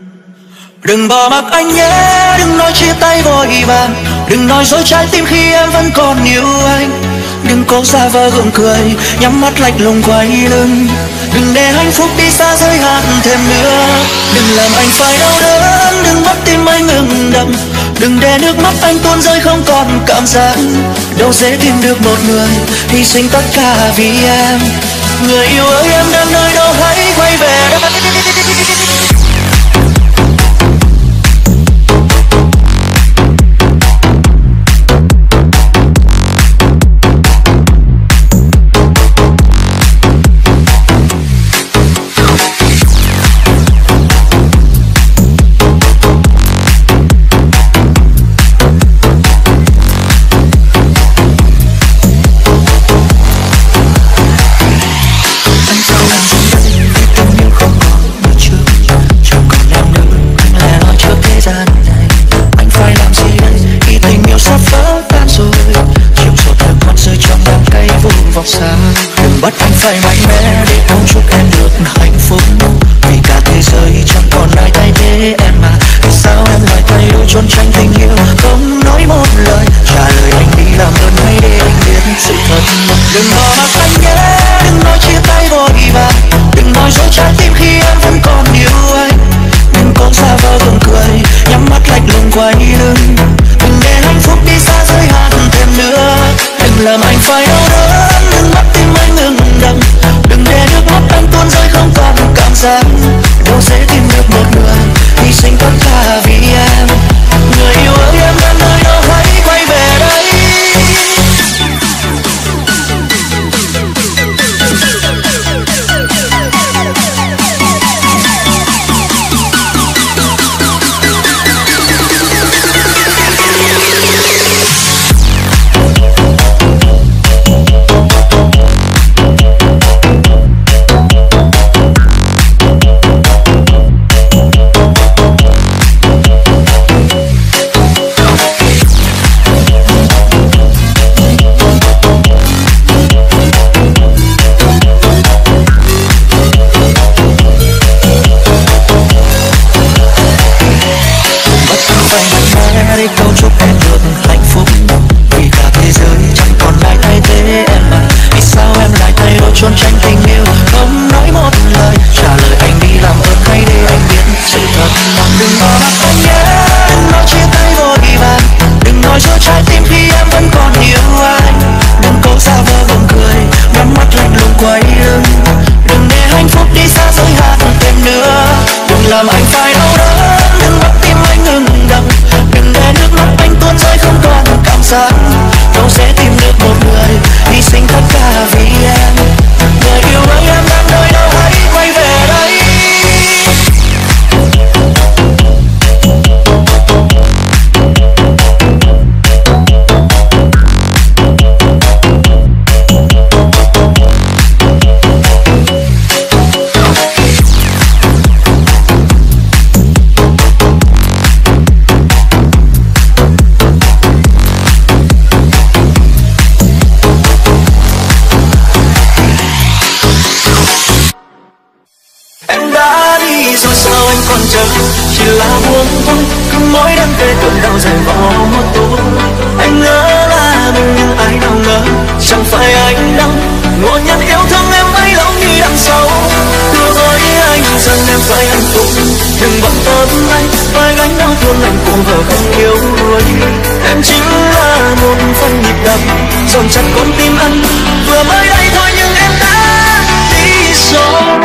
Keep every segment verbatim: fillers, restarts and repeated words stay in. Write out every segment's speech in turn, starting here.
Đừng bỏ mặc anh nhé, đừng nói chia tay vội vàng, đừng nói dối trái tim khi em vẫn còn yêu anh. Đừng cố giả vờ gượng cười, nhắm mắt lạnh lùng quay lưng. Đừng để hạnh phúc đi xa giới hạn thêm nữa. Đừng làm anh phải đau đớn, đừng bắt tim anh ngừng đập. Đừng để nước mắt anh tuôn rơi không còn cảm giác. Đâu dễ tìm được một người hy sinh tất cả vì em. Người yêu ơi em đang nơi đâu hãy quay về đây. Đừng bắt anh phải mạnh mẽ để mong chúc em được hạnh phúc. Vì cả thế giới chẳng còn ai thay thế em mà. Vì sao em lại thay đổi trốn tránh tình yêu, không nói một lời trả lời anh đi làm ơn hãy để anh biết sự thật. Đừng bỏ mặc anh nhé, đừng nói chia tay vội vàng, đừng nói dối trái tim khi em vẫn còn yêu anh. Đừng cố giả vờ gượng cười, nhắm mắt lạnh lùng quay lưng. Đừng để hạnh phúc đi xa giới hạn thêm nữa. Đừng làm anh phải đau đớn, đừng bắt tim anh ngừng đập. Đừng để nước mắt anh tuôn rơi không còn cảm giác. Đâu dễ tìm được một người hy sinh tất cả vì em. Người yêu ơi em đang nơi đâu hãy quay về đây. Để câu chúc em được hạnh phúc. Vì cả thế giới chẳng còn ai thay thế em mà. Vì sao em lại thay đổi trốn tránh tình yêu, không nói một lời trả lời anh đi làm ơn hãy để anh biết sự thật. Đừng bỏ mặc anh nhé, đừng nói chia tay vội vàng, đừng nói dối trái tim khi em vẫn còn yêu anh. Đừng cố giả vờ gượng cười, nhắm mắt lạnh lùng quay lưng. Đừng để hạnh phúc đi xa giới hạn thêm nữa. Đừng làm anh phải đau đớn, đừng bắt tim anh ngừng đập. Đừng để nước mắt anh tuôn rơi không còn cảm giác. Đâu dễ tìm được một người hy sinh tất cả vì em. Người yêu ơi em đang nơi đâu hãy quay về đây. Rồi sao anh còn chờ, chỉ là buông thôi. Cứ mỗi đêm kể cơn đau dài vò một tối. Anh ngỡ là mình nhưng ai nào ngờ chẳng phải anh đâu. Ngộ nhận yêu thương em bấy lâu như đằng sau. Thưa với anh rằng em phải hạnh phúc. Đừng bận tâm anh phải gánh đau thương anh cũng vờ không yêu đuổi. Em chính là một phần nhịp đập dồn chặt con tim anh. Vừa mới đây thôi nhưng em đã đi rồi.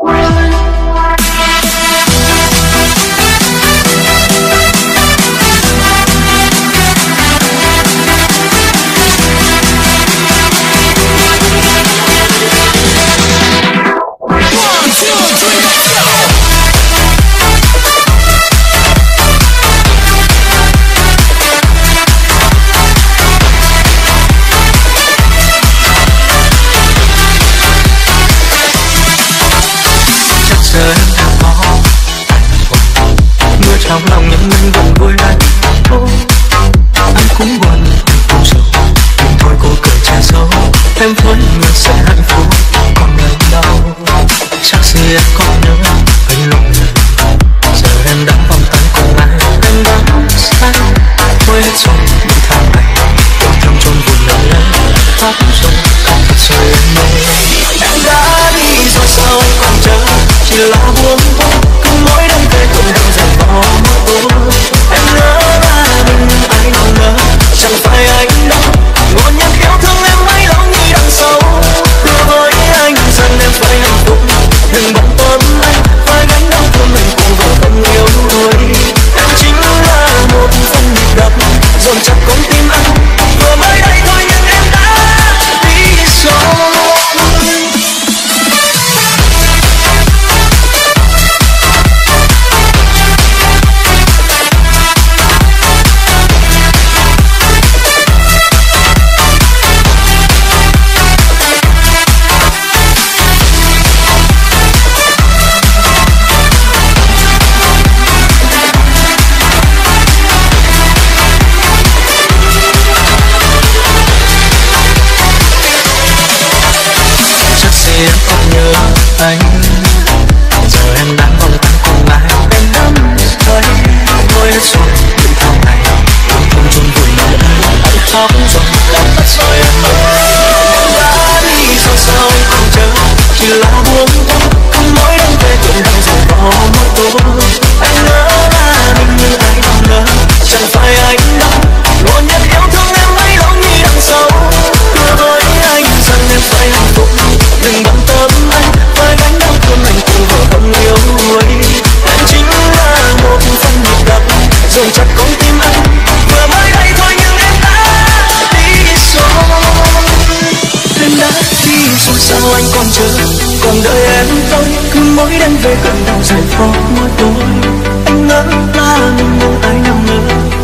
Trong lòng nhưng mình vẫn vui anh. Oh, anh cũng buồn, anh cũng sầu. Nhưng thôi cô cười che giấu. Em vẫn người sẽ hạnh phúc. Còn ngày đâu chắc gì em còn nhớ anh lúc này. Giờ em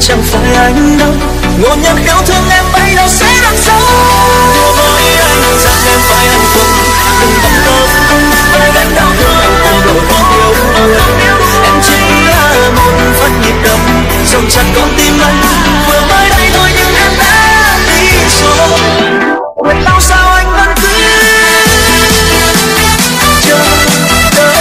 chẳng phải anh đâu. Ngộ nhận yêu thương em bay đâu sẽ làm dấu. Đùa với anh rằng em phải hạnh phúc, đừng tâm tâm với gánh đau thương anh không đổi không yêu. Em chỉ là một phát nhịp đập dòng chặt con tim anh, vừa mới đây thôi nhưng em đã đi rồi. Biết bao sao anh vẫn cứ chờ đợi.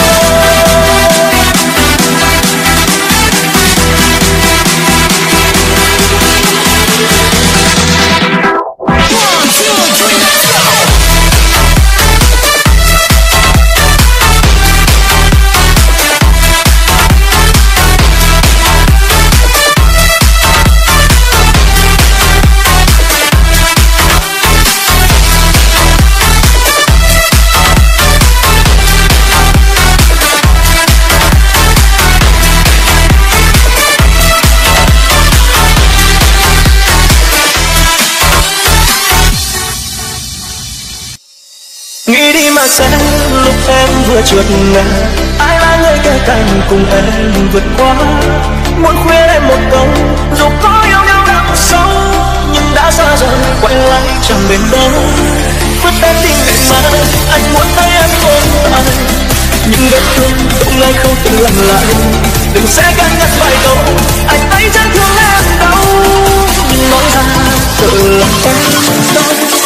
Nghĩ đi mà xem lúc em vừa trượt ngã, ai là người kề cạnh cùng em vượt qua. Muốn khuyên em một câu, dù có yêu nhau đậm sâu nhưng đã xa rồi quay lại chẳng bên đâu. Vứt em đi ngày mai, anh muốn thấy em ôm lại những vết thương không ai không từng làm lại. Đừng sẽ cân nhắc vài câu, anh ấy chẳng thương em đâu, nhưng nói ra tự làm em đau.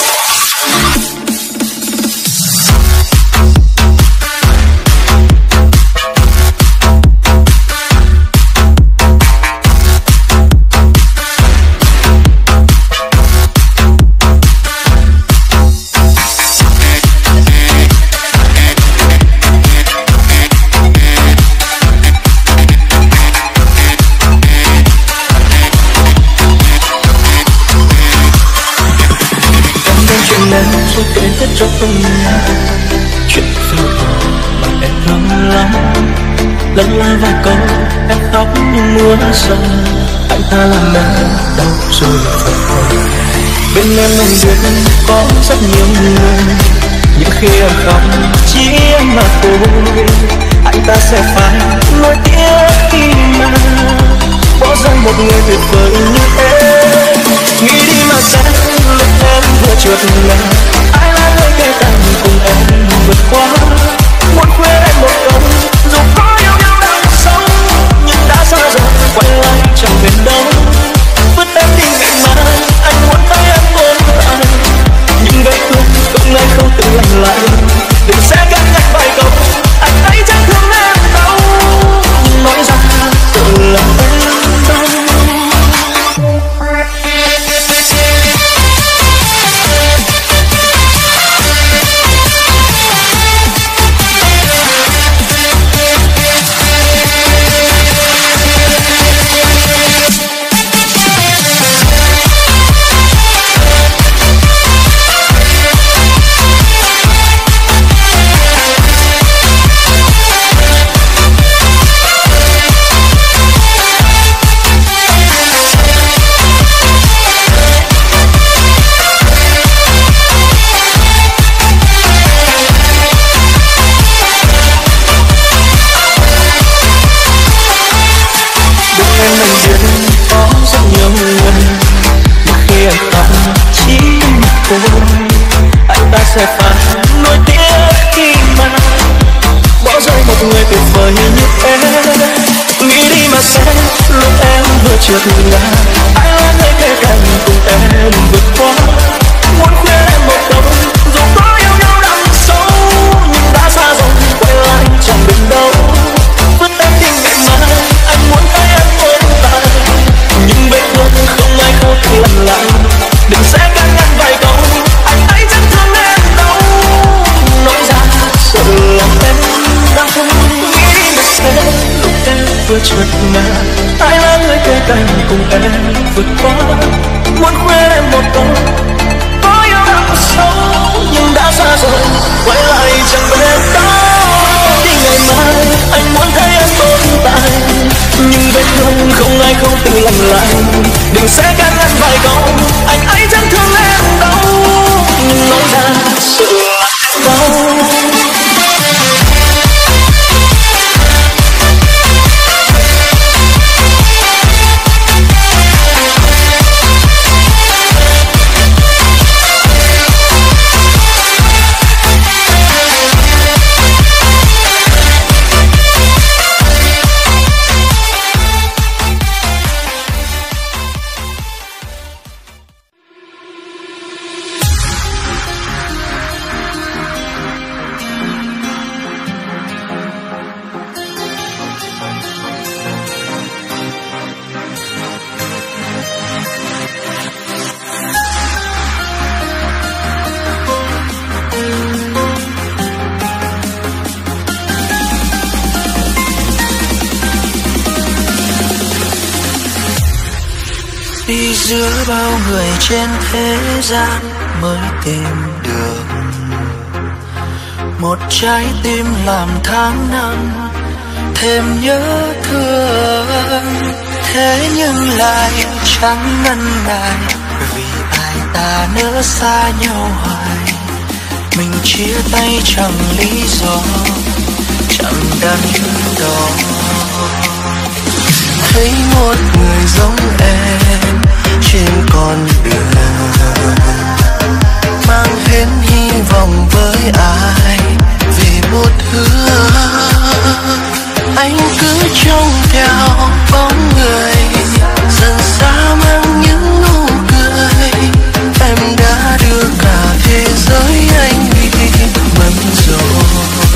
Rồi kể hết cho tôi nghe chuyện phiêu bạt mà em lo lắng. Lần la vài câu em khóc nhưng muốn sao anh ta làm em đau rồi thật thôi. Bên em anh biết có rất nhiều người, nhưng khi em khóc chỉ em mà thôi. Anh ta sẽ phải nỗi tiếc khi mà bỏ rơi một người tuyệt vời như em. Nghĩ đi mà xem lúc em vừa trượt ngã, ai là người kề cạnh cùng em vượt qua. Muốn khuyên em một câu, dù có yêu nhau đậm sâu nhưng đã xa rồi quay lại chẳng bên đâu. Vứt em đi ngày mai, anh muốn thấy em ôm lại những vết thương không ai không từng làm lại. Đừng sẽ cân nhắc vài câu, anh ấy chẳng thương em đâu, nhưng nói ra tự làm em đau. Anh ta sẽ phải nỗi tiếc khi mà bỏ rơi một người tuyệt vời như em. Nghĩ đi mà xem lúc em vừa trượt ngã, ai là người kề cạnh cùng em vượt qua. Muốn khuyên em một câu, dù có yêu nhau đậm sâu nhưng đã xa rồi quay lại chẳng bên đâu. Vứt em đi ngày mai, anh muốn thấy em ôm lại những vết thương không ai không thể làm lại. Đừng sẽ cân nhắc vài câu, anh ấy chẳng thương em đâu, nói ra sợ làm em đau. Nghĩ mà xem lúc em vừa trượt ngã, ai là người kề cạnh cùng em vượt qua. Muốn khuyên em một câu, có yêu đậm sâu nhưng đã xa rồi quay lại chẳng bên đâu. Đi ngày mai anh muốn thấy em tồn tại nhưng vết thương không ai không từng làm lại. Đừng sẽ cân nhắc vài câu, anh ấy chẳng thương em đâu, nhưng nói ra sợ em đau. đi giữa bao người trên thế gian mới tìm được một trái tim làm tháng năm thêm nhớ thương. Thế nhưng lại chẳng ngần ngại vì ai ta nỡ xa nhau hoài. Mình chia tay chẳng lý do, chẳng đắn đo. Thấy một người giống em trên con đường, mang hết hy vọng với ai vì một hứa. Anh cứ trông theo bóng người dần xa mang những nụ cười. Em đã đưa cả thế giới anh đi mất rồi.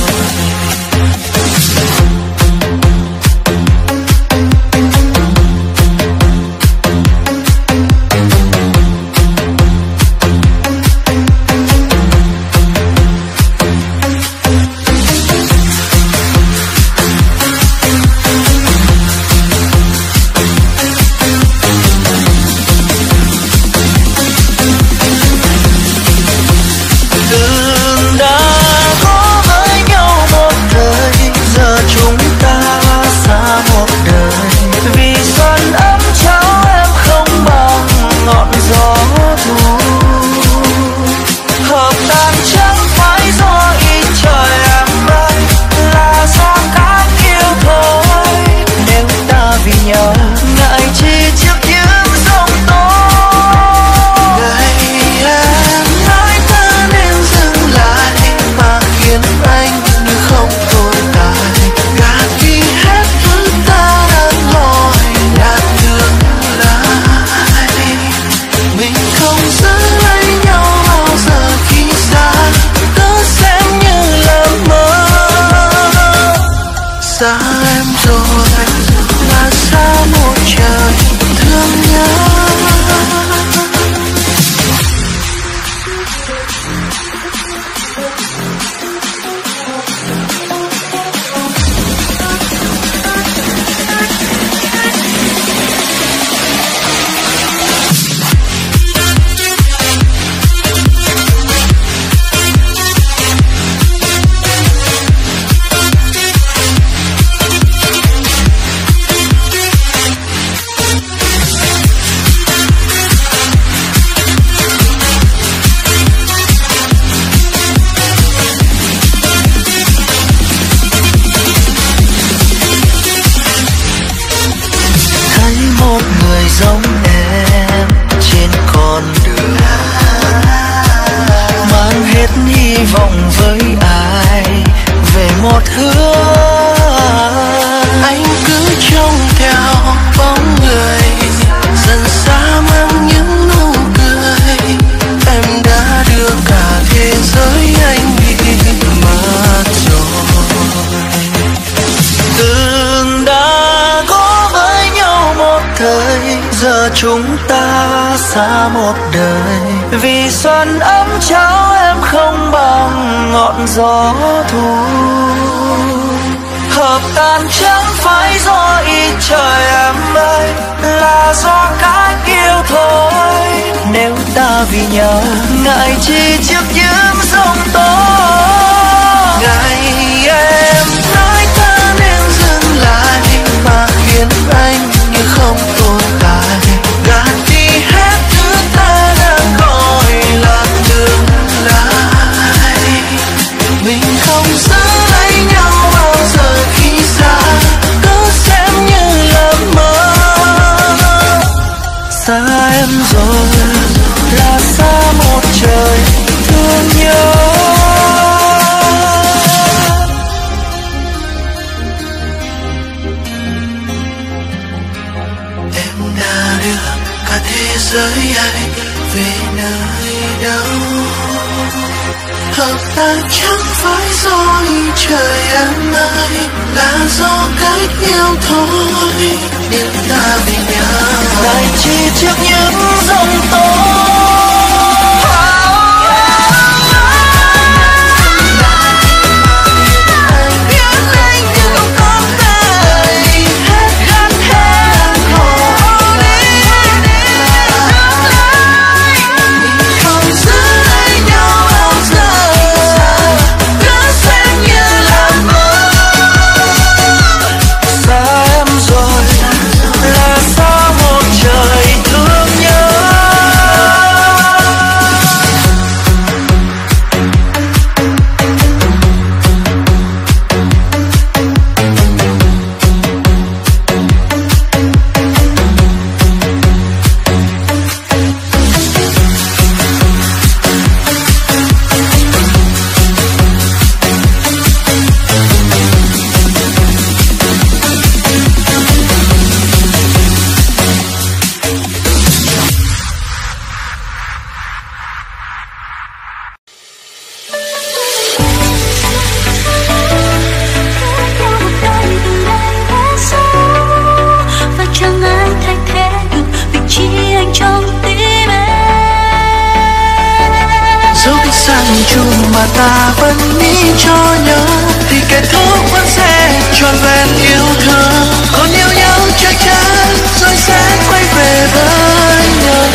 Chúng ta xa một đời, vì xuân ấm trao em không bằng ngọn gió thu. Hợp tan chẳng phải do ý trời em ơi, là do cách yêu thôi. Nếu ta vì nhau ngại chi trước những giông tố. Ngày em nói ta nên dừng lại mà khiến anh như không tồn tại. Gạt đi hết thứ ta đang gọi là tương lai. Mình không giữ lấy nhau bao giờ khi xa, cứ xem như là mơ. Xa em rồi là xa một trời thương nhớ. Thế giới anh về nơi đâu, hợp tan chẳng phải do ý trời em ơi, là do cách yêu thôi. Nếu ta vì nhau ngại chi trước những giông tố. sang chung mà ta vẫn nghĩ cho nhau thì kết thúc vẫn sẽ trọn vẹn yêu thương. Còn yêu nhau chắc chắn rồi sẽ quay về với nhau.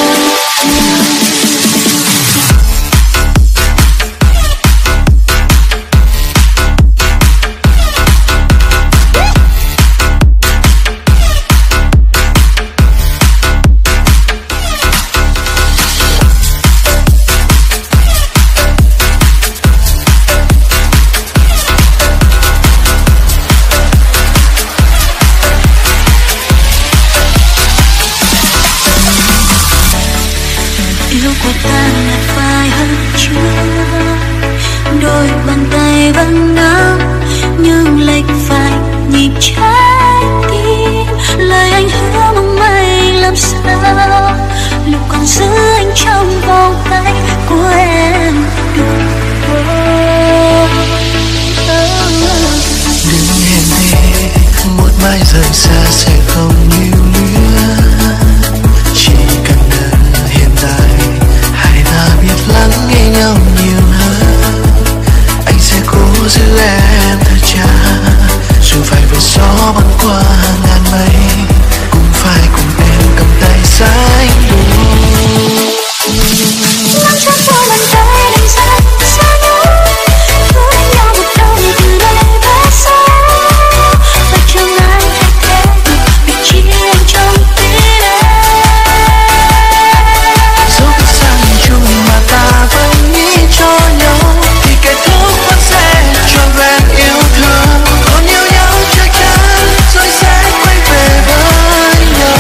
rời xa sẽ không lưu luyến. Chỉ cần ở hiện tại, hai ta biết lắng nghe nhau nhiều hơn. Anh sẽ cố giữ em thật chặt, dù phải vượt gió băng qua ngàn mây, cũng phải cùng em cầm tay sánh đôi. Nắm chặt đôi bàn tay đành xa xa nhau, hứa đến nhau một đời từ đây về sau. Và chẳng ai thay thế được vị trí anh trong tim em. Dẫu biết rằng chung mà ta vẫn nghĩ cho nhau, thì kết thúc vẫn sẽ trọn vẹn yêu thương. Còn yêu nhau chắc chắn rồi sẽ quay về với nhau.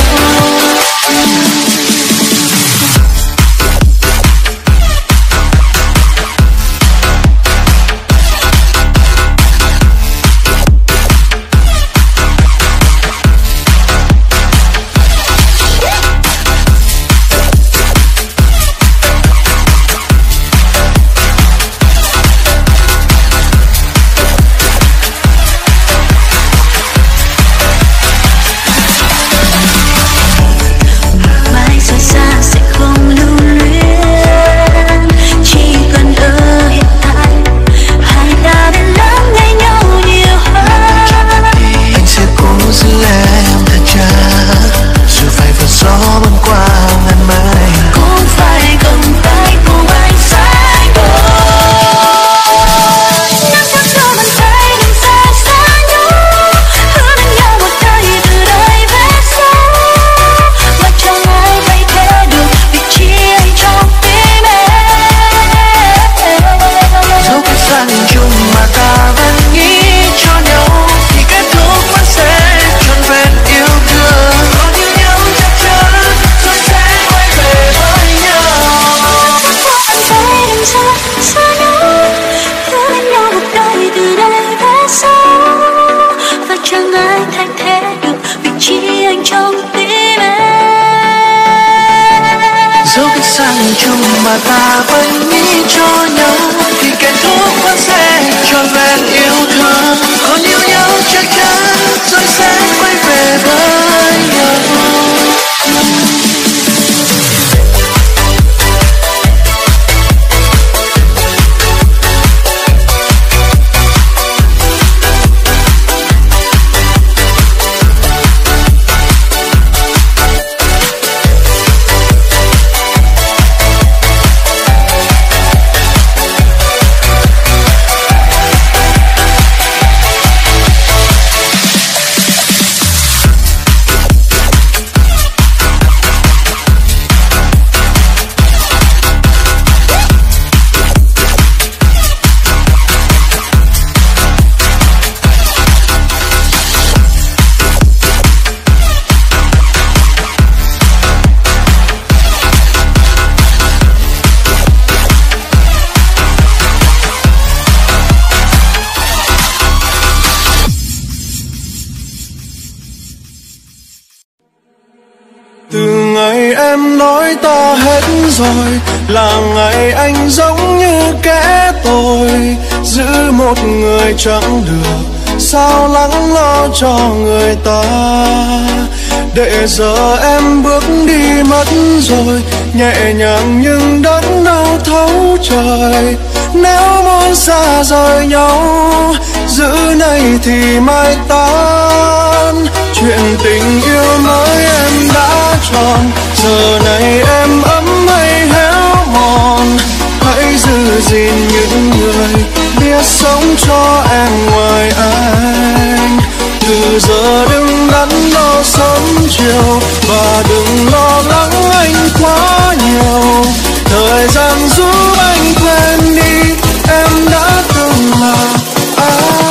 Mãi rời xa sẽ không lưu luyến, chỉ cần ở hiện tại, hai ta biết lắng nghe nhau nhiều hơn. Anh sẽ cố giữ em thật chặt, dù phải vượt gió băng qua ngàn mây, Cũng phải cầm tay cùng anh sánh đôi. Nắm chặt đôi bàn tay đừng xa xa nhau, hứa đến nhau một đời từ đây về sau. Và chẳng ai thay thế được vị trí anh trong tim em. dẫu biết rằng chung mà ta vẫn nghĩ cho nhau, thì kết thúc vẫn sẽ trọn vẹn yêu thương. Còn yêu nhau chắc chắn rồi sẽ quay về với nhau. Anh tay đừng xa xa nhau, hứa đến nhau một đời từ đây về sau. Và chẳng ai thay thế được vị trí anh trong tim em. Dẫu biết rằng chung mà ta vẫn nghĩ cho nhau, thì kết thúc vẫn sẽ trọn vẹn yêu thương. Còn yêu nhau chắc chắn rồi sẽ quay về với nhau. Từ ngày em nói ta hết rồi, là ngày anh giống như kẻ tội. Giữ một người chẳng được, sao lắng lo cho người ta. để giờ em bước đi mất rồi, nhẹ nhàng nhưng đớn đau thấu trời. Nếu muốn xa rời nhau, giữ này thì mai tan. Chuyện tình yêu mới em đã chọn, giờ này em ấm hay héo mòn. Hãy giữ gìn những người biết sống cho em ngoài anh. Từ giờ đừng đắn đo sớm chiều, và đừng lo lắng anh quá nhiều. Thời gian giúp anh quên đi em đã từng là ai.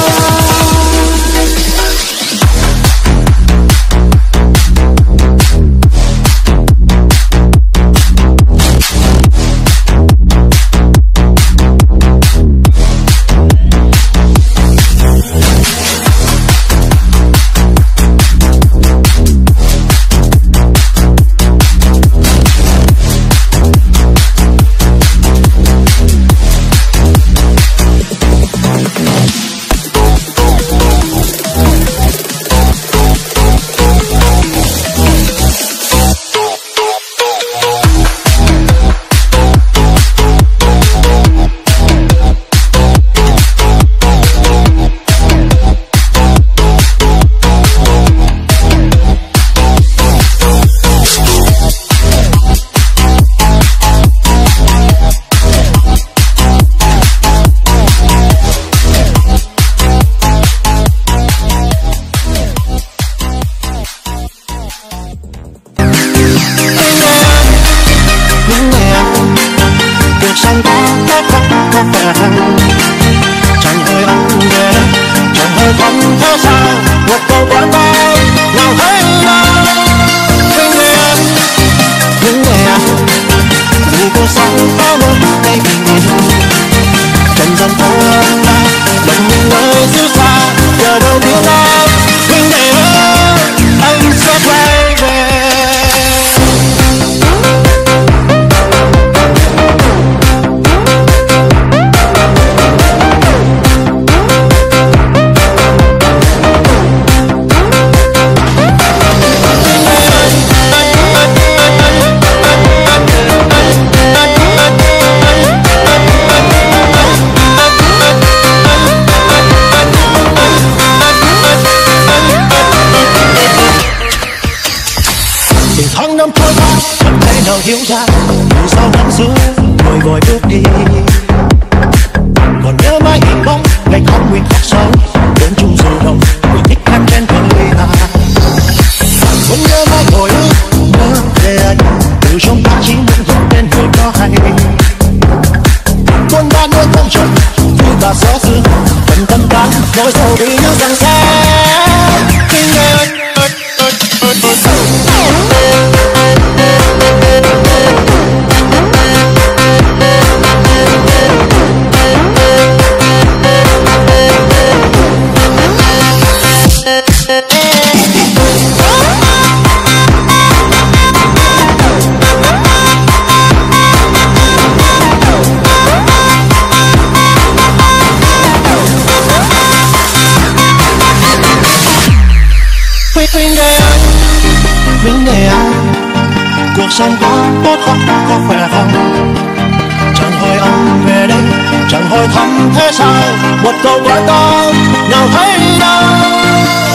Chẳng hơi ân về, chẳng hơi không thế sao, một câu quán bao nào thấy đâu. Những ngày em, những ngày em, vì cuộc sống có một ngày bình yên. Trần gian phố em đã lòng những nơi xứ xa, giờ đâu biết đâu. Những ngày em, anh sẽ quay về. Tháng năm trôi qua chẳng thể nào hiểu ra dù sao năm xưa vội vội bước đi. Còn nhớ mãi hình bóng ngày không nguyện khắc sâu đến chung dù đồng người thích hát trên thời hạ. Vẫn nhớ mãi hồi ức mơ về anh từ trong ta chỉ muốn dần đến người có hay. Quân ba nơi không trông vui và gió dữ phần tâm can nỗi sầu đi như rằng xa. Khi nghe anh Vĩnh để anh, cuộc sống có tốt không, có khỏe không? Chẳng hỏi ông về đây, chẳng hỏi thăm thế sao, một câu hỏi con nào thấy đâu.